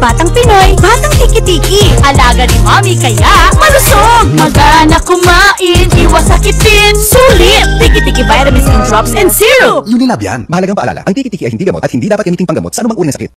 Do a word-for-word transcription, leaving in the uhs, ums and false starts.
batang Pinoy, batang tiki-tiki. Alaga ni Mommy kaya malusog. Magana kumain, iwas sakitin. Sulit! Tiki-tiki vitamins in drops and syrup. Unilab yan. Mahalagang paalala, ang tiki-tiki ay hindi gamot at hindi dapat gamitin panggamot sa anumang uri ng sakit.